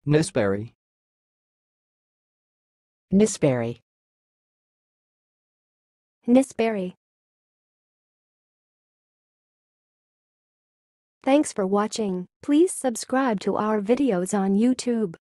nisberry, nisberry, nisberry. Thanks for watching. Please subscribe to our videos on YouTube.